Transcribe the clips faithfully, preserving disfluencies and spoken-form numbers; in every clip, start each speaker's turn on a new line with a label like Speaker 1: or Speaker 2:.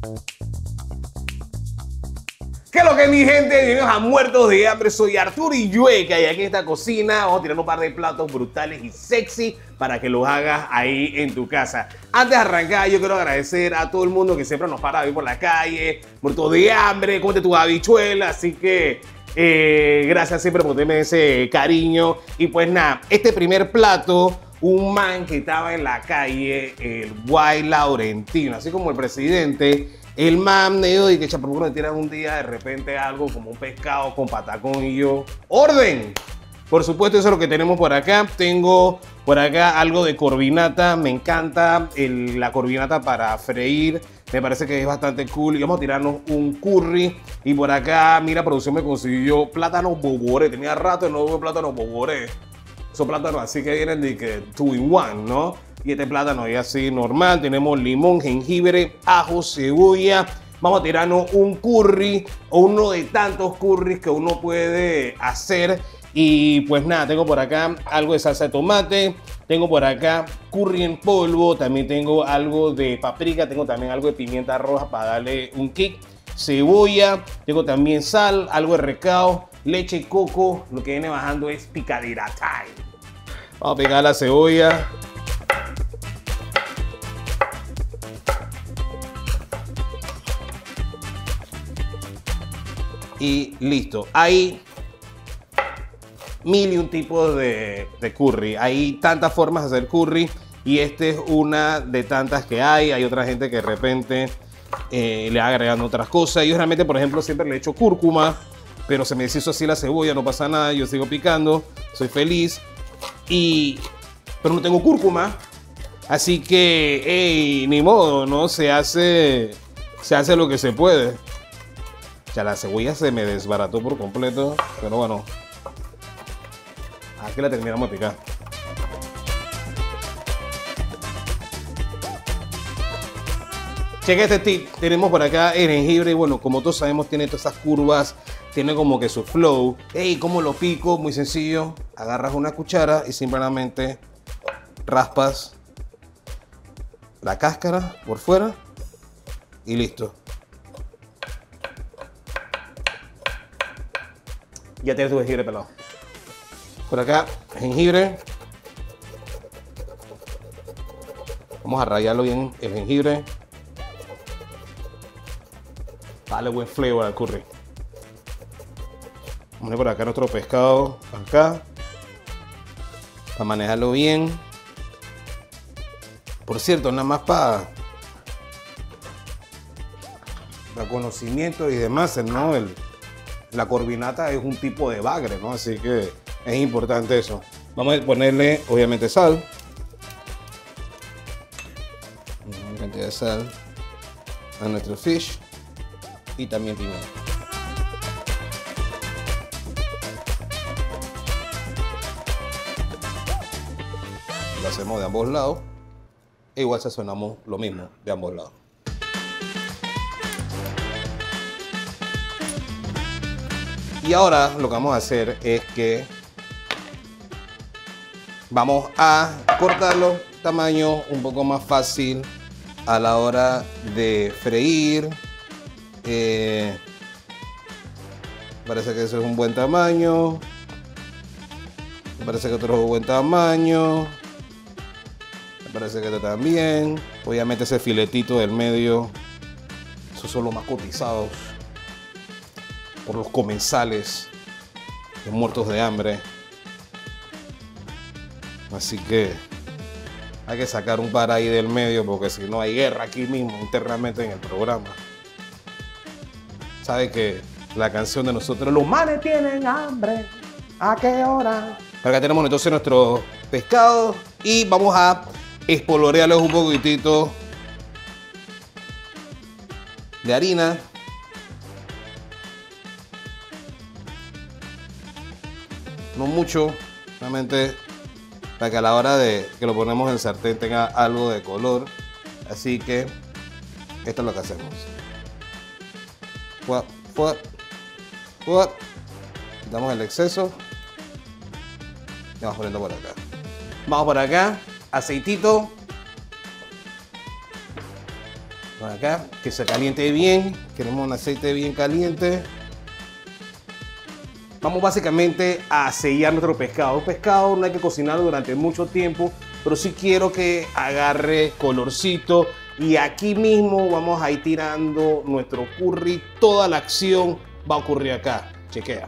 Speaker 1: ¿Qué es lo que, mi gente? Bienvenidos a Muertos de Hambre. Soy Arturo Illueca y aquí en esta cocina vamos a tirar un par de platos brutales y sexy para que los hagas ahí en tu casa. Antes de arrancar, yo quiero agradecer a todo el mundo que siempre nos para a ver por la calle, muertos de hambre, cómete tus habichuelas. Así que eh, gracias siempre por tenerme ese cariño. Y pues nada, este primer plato, un man que estaba en la calle, el Guay Laurentino, así como el presidente. El man me dijo que chapo, me tiran un día de repente algo como un pescado con patacón y yo, ¡orden! Por supuesto, eso es lo que tenemos por acá. Tengo por acá algo de corvinata. Me encanta el, la corvinata para freír. Me parece que es bastante cool. Y vamos a tirarnos un curry. Y por acá, mira, producción me consiguió plátanos bogoré. Tenía rato de no ver plátanos bogoré. Esos plátanos así que vienen de que two in one, ¿no? Y este plátano es así normal. Tenemos limón, jengibre, ajo, cebolla. Vamos a tirarnos un curry o uno de tantos curries que uno puede hacer. Y pues nada, tengo por acá algo de salsa de tomate. Tengo por acá curry en polvo. También tengo algo de paprika. Tengo también algo de pimienta roja para darle un kick. Cebolla. Tengo también sal, algo de recao, leche y coco. Lo que viene bajando es picadera time. Vamos a pegar la cebolla. Y listo. Hay mil y un tipos de, de curry. Hay tantas formas de hacer curry y esta es una de tantas que hay. Hay otra gente que de repente eh, le va agregando otras cosas. Yo realmente, por ejemplo, siempre le echo cúrcuma, pero se me deshizo así la cebolla, no pasa nada. Yo sigo picando, soy feliz. Y, pero no tengo cúrcuma. Así que, hey, ni modo, ¿no? Se hace, se hace lo que se puede. Ya la cebolla se me desbarató por completo, pero bueno, aquí la terminamos de picar. Cheque este tip, tenemos por acá el jengibre y bueno, como todos sabemos tiene todas estas curvas, tiene como que su flow. Hey, ¿cómo lo pico? Muy sencillo, agarras una cuchara y simplemente raspas la cáscara por fuera y listo. Ya tienes tu jengibre pelado. Por acá, jengibre. Vamos a rallarlo bien el jengibre. Dale buen flavor al curry. Vamos a poner por acá nuestro pescado. Acá. Para manejarlo bien. Por cierto, nada más para, para conocimiento y demás, ¿no? El, La corvinata es un tipo de bagre, ¿no? Así que es importante eso. Vamos a ponerle, obviamente, sal. Una cantidad de sal a nuestro fish. Y también pimienta. Lo hacemos de ambos lados. E igual sazonamos lo mismo de ambos lados. Y ahora lo que vamos a hacer es que vamos a cortarlo tamaño un poco más fácil a la hora de freír. Eh, parece que ese es un buen tamaño. Me parece que otro es un buen tamaño. Me parece que este también. Obviamente ese filetito del medio, esos son los más cotizados por los comensales de Muertos de Hambre. Así que hay que sacar un par ahí del medio porque si no hay guerra aquí mismo internamente en el programa. Sabe que la canción de nosotros, los manes tienen hambre, ¿a qué hora? Acá tenemos entonces nuestro pescado y vamos a espolorearles un poquitito de harina. No mucho, realmente para que a la hora de que lo ponemos en el sartén tenga algo de color. Así que esto es lo que hacemos. Fuap, fuap, fuap. Quitamos el exceso. Y vamos poniendo por acá. Vamos por acá, aceitito. Por acá, que se caliente bien. Queremos un aceite bien caliente. Vamos básicamente a sellar nuestro pescado. Un pescado no hay que cocinarlo durante mucho tiempo, pero sí quiero que agarre colorcito. Y aquí mismo vamos a ir tirando nuestro curry. Toda la acción va a ocurrir acá. Chequea.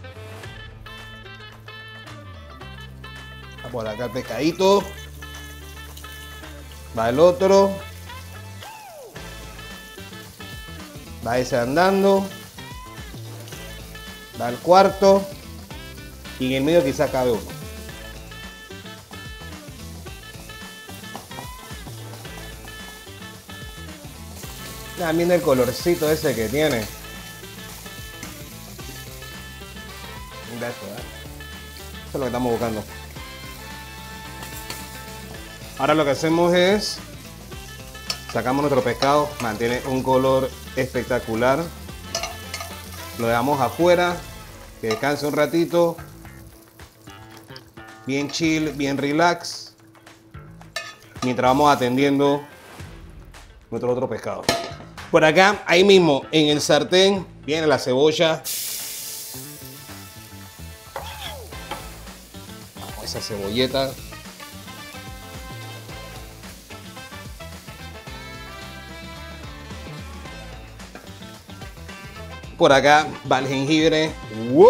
Speaker 1: Por acá el pescadito. Va el otro. Va ese andando. Va el cuarto. Y en el medio quizá cabe uno. También el colorcito ese que tiene. Mira esto, ¿eh? Eso es lo que estamos buscando. Ahora lo que hacemos es sacamos nuestro pescado, mantiene un color espectacular. Lo dejamos afuera, que descanse un ratito. Bien chill, bien relax. Mientras vamos atendiendo nuestro otro pescado. Por acá, ahí mismo, en el sartén, viene la cebolla. Vamos, esa cebolleta. Por acá va el jengibre. ¡Wow!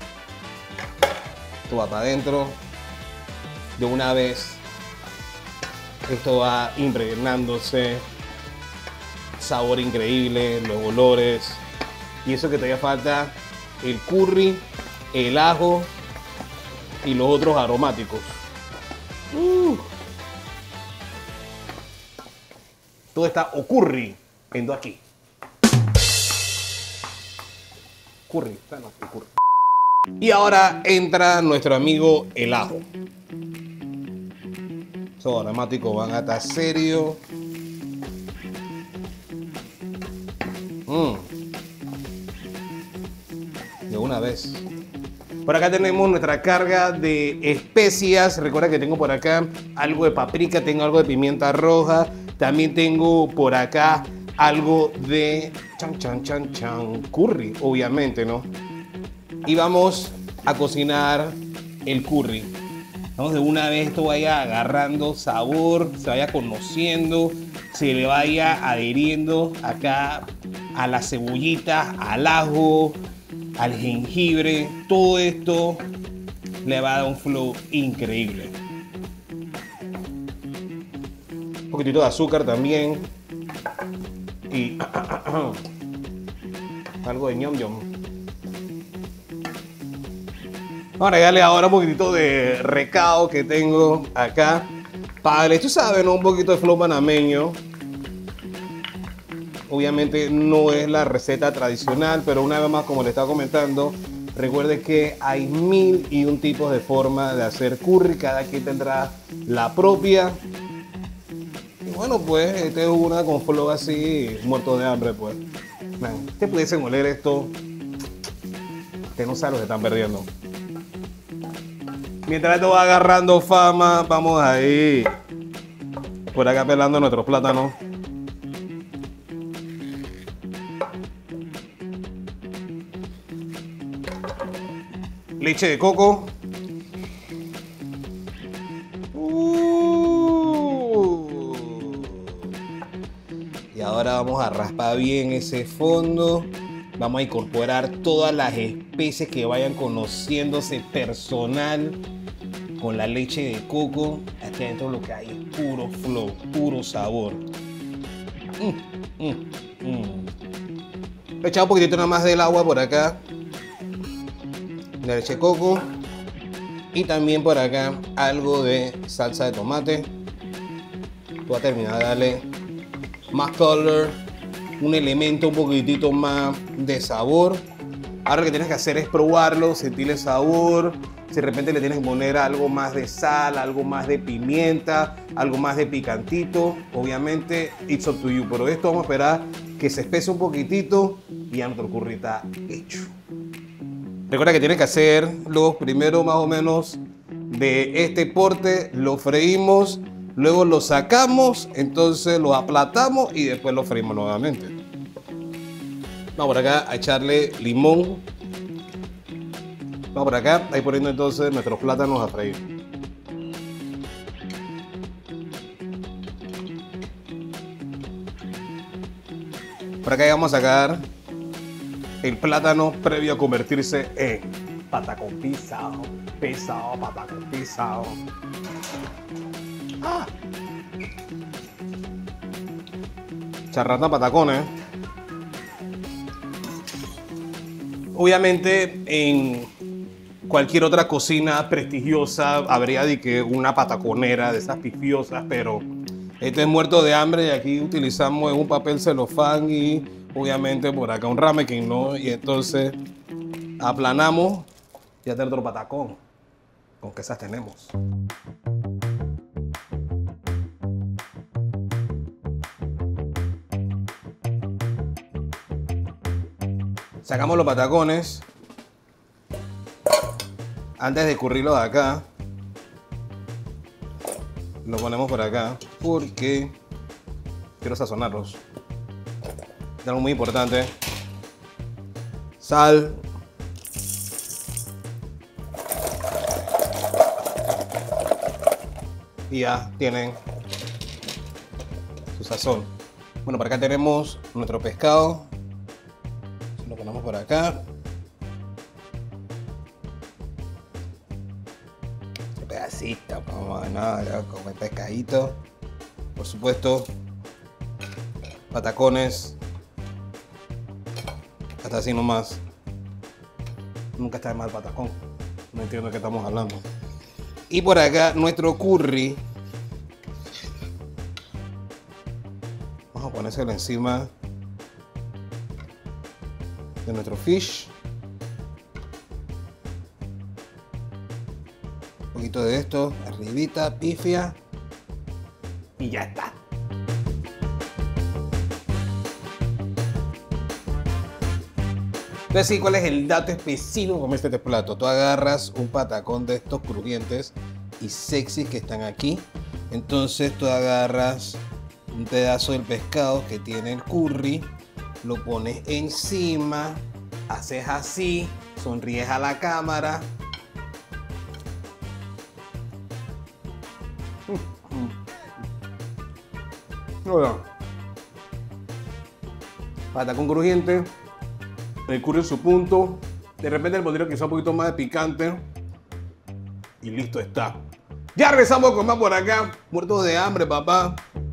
Speaker 1: Esto va para adentro. De una vez. Esto va impregnándose. Sabor increíble, los olores. Y eso que todavía falta, el curry, el ajo y los otros aromáticos. Uh. Todo está ocurriendo aquí. Curry, no, curry. Y ahora entra nuestro amigo el ajo. Esos aromáticos van a estar serios. Mm. De una vez. Por acá tenemos nuestra carga de especias. Recuerda que tengo por acá algo de paprika, tengo algo de pimienta roja. También tengo por acá algo de chan chan chan chan curry, obviamente, ¿no? Y vamos a cocinar el curry. Vamos de una vez esto vaya agarrando sabor, se vaya conociendo, se le vaya adheriendo acá a la cebollita, al ajo, al jengibre. Todo esto le va a dar un flow increíble. Un poquitito de azúcar también. Y algo de ñom ñom. Vamos a agregarle ahora un poquitito de recao que tengo acá. Para, tú sabes, ¿no? Un poquito de flow panameño. Obviamente no es la receta tradicional, pero una vez más, como le estaba comentando, recuerde que hay mil y un tipos de forma de hacer curry. Cada quien tendrá la propia. Y bueno, pues, este es una con flow así, muerto de hambre, pues. Man, te pudiese moler esto. Que no sabes lo que están perdiendo. Mientras esto va agarrando fama, vamos ahí por acá pelando nuestros plátanos. Leche de coco. Uh. Y ahora vamos a raspar bien ese fondo. Vamos a incorporar todas las especies que vayan conociéndose personal con la leche de coco. Aquí adentro lo que hay es puro flow, puro sabor. Mm, mm, mm. He echado un poquitito nada más del agua por acá. La leche de coco. Y también por acá algo de salsa de tomate. Voy a terminar de darle más color. Un elemento un poquitito más de sabor. Ahora lo que tienes que hacer es probarlo, sentirle sabor. Si de repente le tienes que poner algo más de sal, algo más de pimienta, algo más de picantito, obviamente it's up to you. Pero esto vamos a esperar que se espese un poquitito y ya nuestro curry está hecho. Recuerda que tienes que hacer los primeros más o menos de este porte. Lo freímos Luego lo sacamos, entonces lo aplatamos y después lo freímos nuevamente. Vamos por acá a echarle limón. Vamos por acá, ahí poniendo entonces nuestros plátanos a freír. Por acá vamos a sacar el plátano previo a convertirse en patacón pisado, pisado, patacón pisado. Ah. Charrata patacones. Obviamente en cualquier otra cocina prestigiosa habría de que una pataconera de esas pifiosas, pero este es muerto de hambre y aquí utilizamos un papel celofán y obviamente por acá un ramekin, ¿no? Y entonces aplanamos y ya tenemos otro patacón. Con que esas tenemos. Sacamos los patacones antes de escurrirlos de acá. Lo ponemos por acá porque quiero sazonarlos. Es algo muy importante. Sal. Y ya tienen su sazón. Bueno, por acá tenemos nuestro pescado. Lo ponemos por acá. Este pedacito, como no, como el pescadito. Por supuesto, patacones. Hasta así nomás. Nunca está de mal patacón. No entiendo de qué estamos hablando. Y por acá nuestro curry. Vamos a ponérselo encima de nuestro fish. Un poquito de esto, arribita, pifia. Y ya está. Entonces, sí, ¿cuál es el dato específico con este plato? Tú agarras un patacón de estos crujientes y sexy que están aquí. Entonces tú agarras un pedazo del pescado que tiene el curry, lo pones encima, haces así, sonríes a la cámara. Hola. Patacón crujiente. El curry en su punto. De repente le pondría quizá un poquito más de picante. Y listo está. Ya regresamos con más por acá. Muertos de hambre, papá.